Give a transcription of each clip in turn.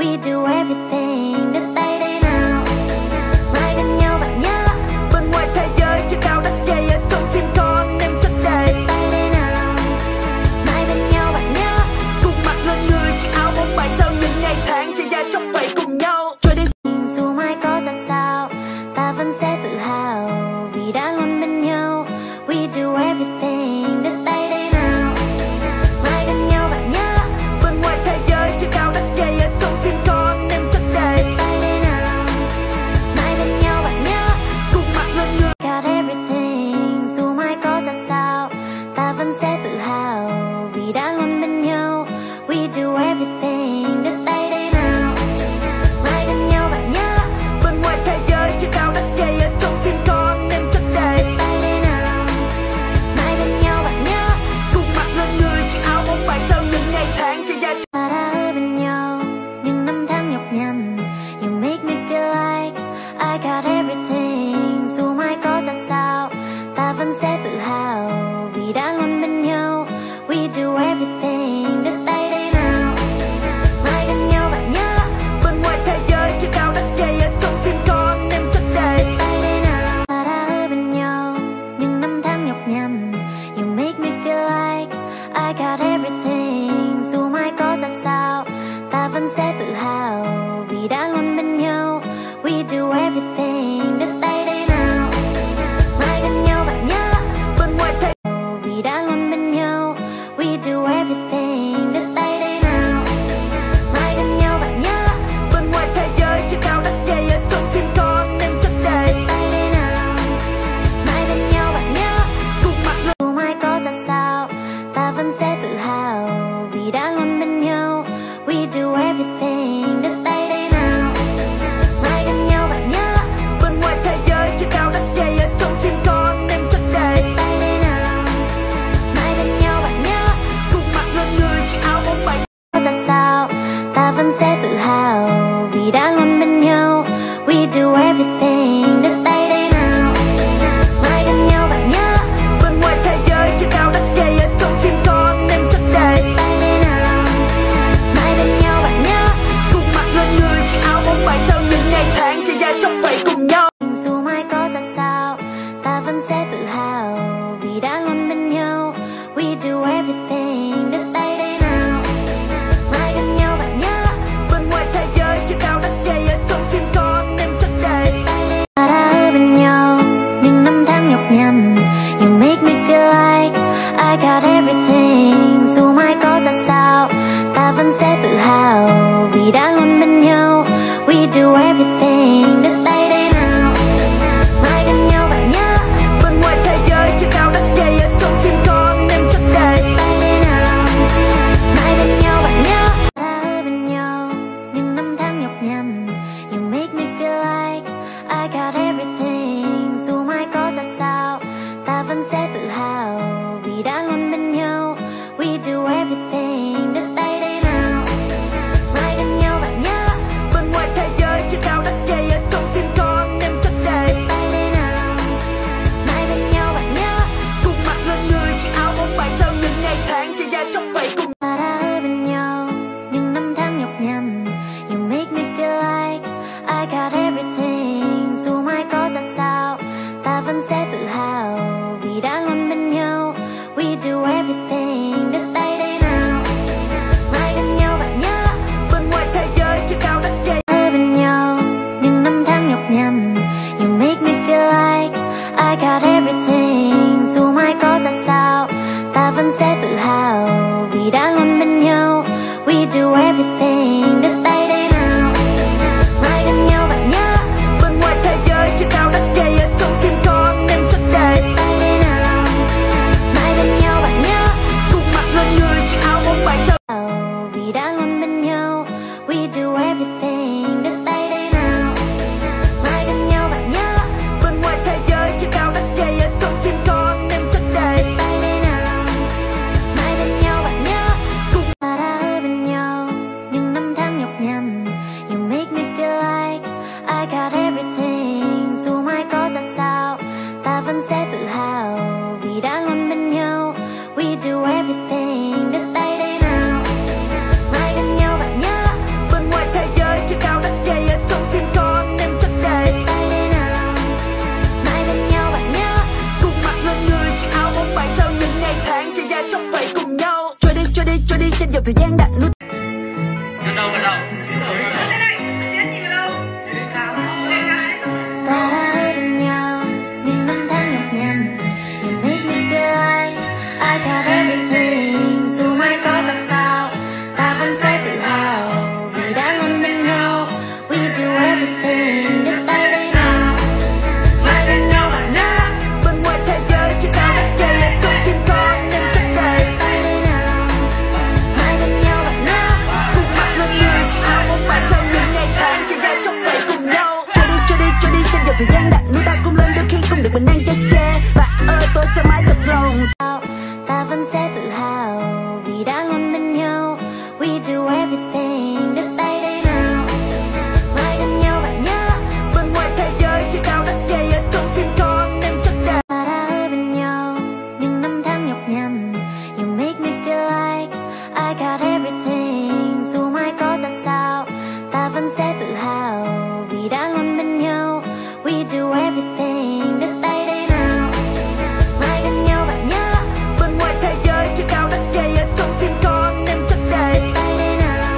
We do everything đất tay đây nào. Mai bên nhau bạn nhớ. Bên ngoài thế giới chưa cao đất dày, ở trong tim con em chất đầy. Tay đây nào. Mai bên nhau bạn nhớ. Cùng mặt lên người chiếc áo bóng bay sau những ngày tháng chạy dài trong vậy cùng nhau. Trôi đi Dù mai có ra sao, ta vẫn sẽ tự hào vì đã luôn bên nhau. We do everything đất tay đây nào. Mai bên nhau bạn nhớ. bên ngoài thế giới chưa cao đất dày, ở trong tim con em chất đầy. Tay đây nào. Mai bên nhau bạn nhớ. Cùng mặt lên người Got everything. Dù mai có ra sao, ta vẫn sẽ tự hào vì đã luôn bên nhau. We do everything đất tay đây nào. Mai bên nhau bạn nhớ. bên ngoài thế giới chưa cao đất dày, ở trong tim con em chất đầy. Tay đây nào. Mai bên nhau bạn nhớ. Cùng mặt lên người chiếc áo bóng bay sau những ngày tháng chạy dài. Ta đã ở bên nhau những năm tháng nhọc nhằn. You make me feel like I got everything. Dù mai có ra sao, ta vẫn sẽ tự hào vì đã luôn bên nhau. We do everything đất tay đây nào. Mai bên nhau bạn nhớ. Bên ngoài thế giới chưa cao đất dày, ở trong tim con em chất đầy. Tay đây nào. Ta đã ở bên nhau những năm tháng nhọc nhằn. You make me feel like I got everything. Dù mai có ra sao, ta vẫn sẽ tự hào vì đã luôn bên nhau. We do everything đất tay đây nào. Mai bên nhau bạn nhớ. Bên ngoài thế Vì đã luôn bên nhau. We do everything đất tay đây nào. Mai bên nhau bạn nhớ. bên ngoài thế giới chưa cao đất dày, ở trong tim con em chất đầy. Tay đây nào. Mai bên nhau bạn nhớ. Cùng mặt lên Dù mai có ra sao, ta vẫn sẽ tự hào vì đã luôn bên nhau. We do everything đất tay đây nào. Mai bên nhau bạn nhớ. bên ngoài thế giới chưa cao đất dày, ở trong tim con em chất đầy. Tay đây nào. Mai bên nhau bạn nhớ. Cùng mặt lên người chiếc áo bóng bay Có ra sao, ta vẫn sẽ tự hào vì đã luôn bên nhau. We do everything đất tay đây nào. Mai bên nhau bạn nhớ. bên ngoài thế giới chưa cao đất dày, ở trong tim con em chất đầy. Tay đây nào. Mai bên nhau bạn nhớ. Cùng mặt lên người chiếc áo bóng bay sau những ngày tháng chạy dài trong vậy cùng nhau. Dù mai có ra sao, ta vẫn sẽ tự hào vì đã luôn bên nhau. We do everything đất tay đây nào. Mai bên nhau bạn nhớ. Bên ngoài thế giới chưa cao đất dày, ở trong tim con em chất đầy. Ta đã ở bên nhau những năm tháng nhọc nhằn. You make me feel like I got everything. Dù mai có ra sao, ta vẫn sẽ tự hào vì đã luôn bên nhau. We do everything đất tay đây nào. Mai bên nhau bạn nhớ. Bên ngoài thế giới chưa cao đất dày, ở trong tim con em chất đầy. Tay đây nào. Mai bên nhau bạn nhớ. Ta đã ở bên nhau những năm tháng nhọc nhằn. You make me feel like I got everything. Dù mai có ra sao, ta vẫn sẽ tự hào vì đã luôn bên nhau. We do everything đất tay đây nào. Mai bên nhau bạn nhớ. Bên ngoài thế giới chưa cao đất dày, ở trong tim con em chất đầy. Tay đây nào. Mai bên nhau bạn nhớ. Cùng mặt lên người chiếc áo bóng bay sau những ngày tháng chạy dài trong vậy cùng. Ta đã ở bên nhau những năm tháng nhọc nhằn. You make me feel like I got everything. Dù mai có ra sao, ta vẫn sẽ tự hào vì đã luôn bên nhau. We do everything đất tay đây nào. Mai bên nhau bạn nhớ. Bên ngoài thế giới chưa cao đất dày, Ở bên nhau những năm tháng nhọc nhằn. You make me feel like I got everything. Dù mai có ra sao, ta vẫn sẽ tự hào vì đã luôn bên nhau. We do everything đất tay đây nào. Mai bên nhau bạn nhớ. bên ngoài thế giới chưa cao đất dày, ở trong tim con em chất đầy. Tay đây nào. Mai bên nhau bạn nhớ. everything, đứt tay đây nào. Mãi bên nhau bạn nhé. Bên ngoài thế giới chỉ tao đã dày ở trong tim con nên chắc đầy. Tay đây nào. Mãi bên nhau bạn nhé. Cùng mặt lên người chỉ ao một bạn sau những ngày tháng chỉ dài trong vậy cùng nhau. Trôi đi trên dòng thời gian đặt nuôi ta cùng lên đôi khi không được bình an chết chê. Và ơi tôi sẽ mãi thật lòng. Ta vẫn sẽ tự hào vì đã luôn bên nhau. We do everything, đứt tay đây nào. Mãi bên nhau bạn nhé. Bên ngoài thế giới chỉ tao đã dày ở trong tim con nên chắc đầy. Ta đã ở bên nhau những năm tháng nhọc nhằn. You make me feel like I got everything. Dù mai có ra sao, ta vẫn sẽ tự hào vì đã luôn bên nhau. We do everything, đứt tay đây nào. Mãi bên nhau bạn nhé. Bên ngoài thế giới chỉ tao đã dày ở trong tim con nên chắc đầy. Tay đây nào.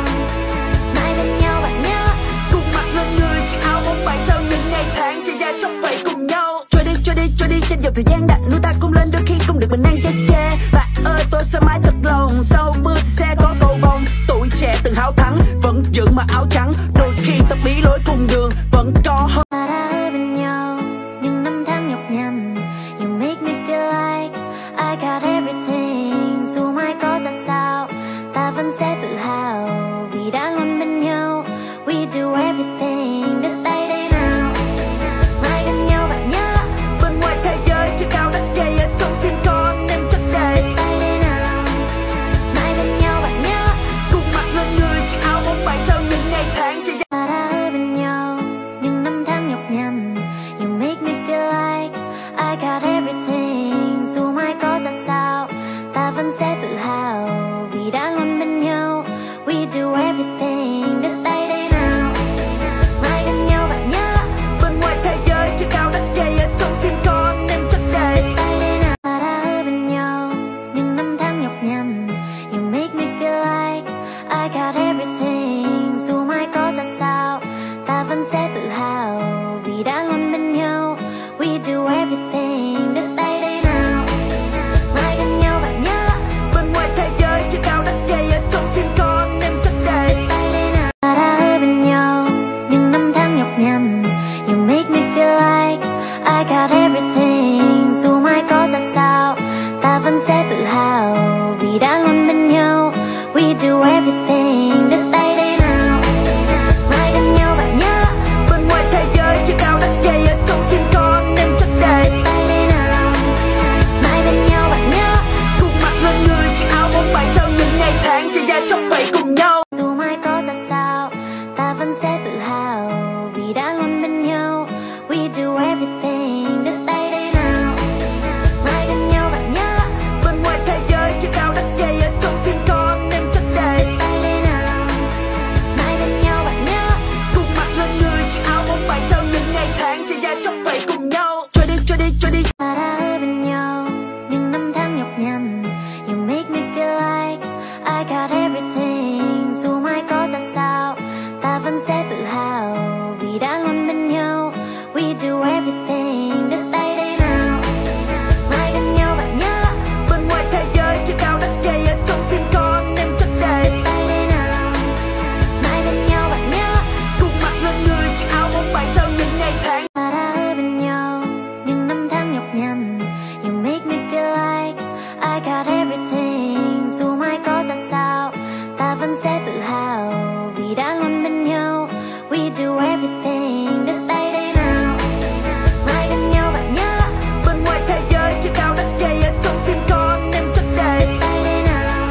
Mãi bên nhau bạn nhé. Cùng mặt lên người chỉ ao một bạn sau những ngày tháng chỉ dài trong vậy cùng nhau. Trôi đi trên dòng thời gian đặt nuôi ta cùng lên đôi khi không được bình an chết chê. Và ơi tôi sẽ mãi thật lòng. Sau mưa thì sẽ có cầu vồng. Tuổi trẻ từng háo thắng vẫn giữ mà áo trắng. Đôi khi ta bí lối cùng đường vẫn có hơn. Ta đã ở bên nhau những năm tháng nhọc nhằn. You make me feel like I got everything. Dù mai có ra sao, ta vẫn sẽ tự hào vì đã luôn bên nhau. We do everything, đứt tay đây nào. Mãi bên nhau bạn nhé. Bên ngoài thế giới chỉ tao đã dày ở trong tim con nên chắc đầy. Tay đây nào. Mãi bên nhau bạn nhé. Cùng mặt lên người chỉ ao một bạn sau những ngày tháng chỉ dài. Ta đã ở bên nhau những năm tháng nhọc nhằn. You make me feel like I got everything. Dù mai có ra sao, ta vẫn sẽ tự hào vì đã luôn bên nhau. We do everything, đứt tay đây nào. Mãi bên nhau bạn nhé. Bên ngoài thế giới chỉ tao đã dày ở trong tim con nên chắc đầy. Tay đây nào. Ta đã ở bên nhau những năm tháng nhọc nhằn. You make me feel like I got everything. Dù mai có ra sao, ta vẫn sẽ tự hào vì đã luôn bên nhau. We do everything, đứt tay đây nào. Mãi bên nhau bạn nhé. Bên ngoài thế giới chỉ tao đã dày ở trong tim con nên chắc đầy. Tay đây nào. Ta đã ở bên nhau những năm tháng nhọc nhằn. You make me feel like I got everything. Dù mai có ra sao, ta vẫn sẽ tự hào vì đã luôn bên nhau. We do everything, đứt tay đây nào. Mãi bên nhau bạn nhé. Bên ngoài thế giới chỉ tao đã dày ở trong tim con nên chắc đầy. Tay đây nào. Mãi bên nhau bạn nhé. Cùng mặt lên người chỉ ao một bạn sau những ngày tháng chỉ dài trong vậy cùng nhau. Dù mai có ra sao, ta vẫn sẽ tự hào vì đã luôn bên nhau. We do everything, đứt tay đây nào. Mãi bên nhau bạn nhé. Bên ngoài thế giới chỉ tao đã dày ở trong tim con nên chắc đầy. Tay đây nào. Mãi bên nhau bạn nhé. Cùng mặt lên người chỉ ao một bạn sau những ngày tháng chỉ dài trong vậy cùng nhau. Trôi đi Ta đã ở bên nhau những năm tháng nhọc nhằn. You make me feel like I got everything. Dù mai có ra sao, ta vẫn sẽ tự hào vì đã luôn bên nhau. We do everything, đứt tay đây nào. Mãi bên nhau bạn nhé. bên ngoài thế giới chỉ tao đã dày ở trong tim con nên chắc đầy. Tay đây nào. Mãi bên nhau bạn nhé. Cùng mặt lên người chỉ ao một bạn sau những ngày tháng. Ta đã ở bên nhau những năm tháng nhọc nhằn. You make me feel like I got everything. Dù mai có ra sao, ta vẫn sẽ tự hào vì đã luôn bên nhau. We do everything, đứt tay đây nào. Mãi bên nhau bạn nhé. Bên ngoài thế giới chỉ tao đã dày ở trong tim con nên chắc đầy. Tay đây nào.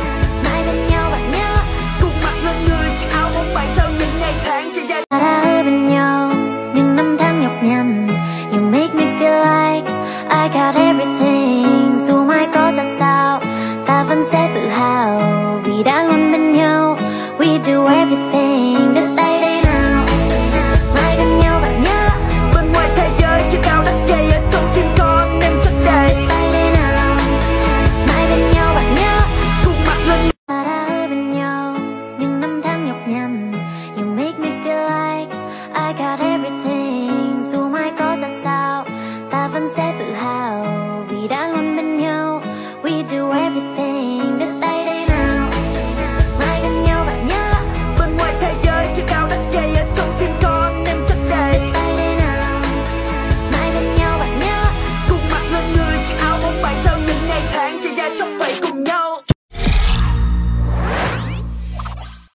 Mãi bên nhau bạn nhé. Cùng mặt lên người chỉ ao một bạn sau những ngày tháng chỉ dài. Ta đã ở bên nhau những năm tháng nhọc nhằn. You make me feel like I got everything. Dù mai có ra sao, ta vẫn sẽ tự hào vì đã luôn bên nhau. We do everything, đứt tay